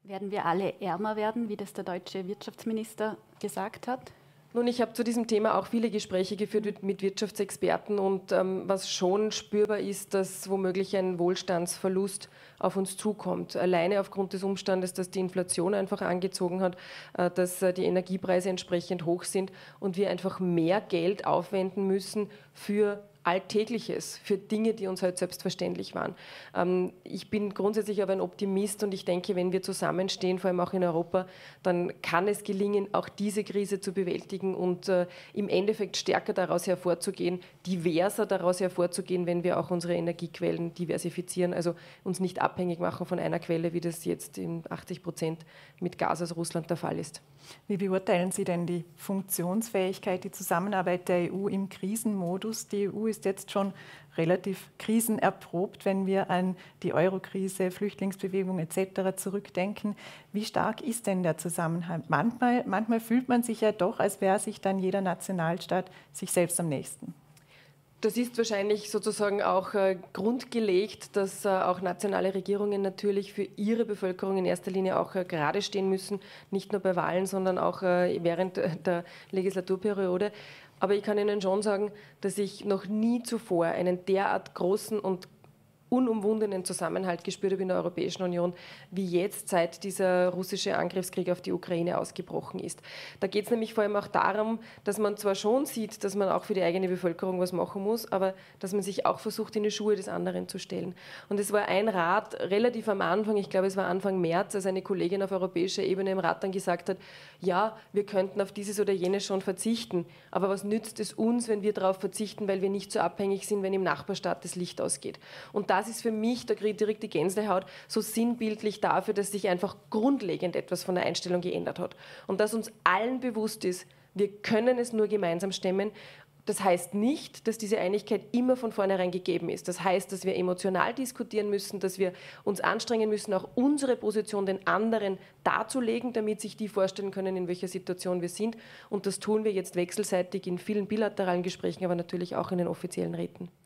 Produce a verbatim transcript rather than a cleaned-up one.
Werden wir alle ärmer werden, wie das der deutsche Wirtschaftsminister gesagt hat? Nun, ich habe zu diesem Thema auch viele Gespräche geführt mit Wirtschaftsexperten und ähm, was schon spürbar ist, dass womöglich ein Wohlstandsverlust auf uns zukommt. Alleine aufgrund des Umstandes, dass die Inflation einfach angezogen hat, äh, dass äh, die Energiepreise entsprechend hoch sind und wir einfach mehr Geld aufwenden müssen für Alltägliches, für Dinge, die uns halt selbstverständlich waren. Ähm, ich bin grundsätzlich aber ein Optimist und ich denke, wenn wir zusammenstehen, vor allem auch in Europa, dann kann es gelingen, auch diese Krise zu bewältigen und äh, im Endeffekt stärker daraus hervorzugehen, diverser daraus hervorzugehen, wenn wir auch unsere Energiequellen diversifizieren, also uns nicht abhängig machen von einer Quelle, wie das jetzt in achtzig Prozent mit Gas aus Russland der Fall ist. Wie beurteilen Sie denn die Funktionsfähigkeit, die Zusammenarbeit der E U im Krisenmodus? Die E U ist jetzt schon relativ krisenerprobt, wenn wir an die Eurokrise, Flüchtlingsbewegung et cetera zurückdenken. Wie stark ist denn der Zusammenhalt? Manchmal, manchmal fühlt man sich ja doch, als wäre sich dann jeder Nationalstaat sich selbst am nächsten. Das ist wahrscheinlich sozusagen auch äh, grundgelegt, dass äh, auch nationale Regierungen natürlich für ihre Bevölkerung in erster Linie auch äh, gerade stehen müssen, nicht nur bei Wahlen, sondern auch äh, während der Legislaturperiode. Aber ich kann Ihnen schon sagen, dass ich noch nie zuvor einen derart großen und unumwundenen Zusammenhalt gespürt habe in der Europäischen Union, wie jetzt, seit dieser russische Angriffskrieg auf die Ukraine ausgebrochen ist. Da geht es nämlich vor allem auch darum, dass man zwar schon sieht, dass man auch für die eigene Bevölkerung was machen muss, aber dass man sich auch versucht, in die Schuhe des anderen zu stellen. Und es war ein Rat relativ am Anfang, ich glaube, es war Anfang März, als eine Kollegin auf europäischer Ebene im Rat dann gesagt hat, ja, wir könnten auf dieses oder jenes schon verzichten, aber was nützt es uns, wenn wir darauf verzichten, weil wir nicht so abhängig sind, wenn im Nachbarstaat das Licht ausgeht. Und das ist für mich, da kriege ich direkt die Gänsehaut, so sinnbildlich dafür, dass sich einfach grundlegend etwas von der Einstellung geändert hat. Und dass uns allen bewusst ist, wir können es nur gemeinsam stemmen. Das heißt nicht, dass diese Einigkeit immer von vornherein gegeben ist. Das heißt, dass wir emotional diskutieren müssen, dass wir uns anstrengen müssen, auch unsere Position den anderen darzulegen, damit sich die vorstellen können, in welcher Situation wir sind. Und das tun wir jetzt wechselseitig in vielen bilateralen Gesprächen, aber natürlich auch in den offiziellen Räten.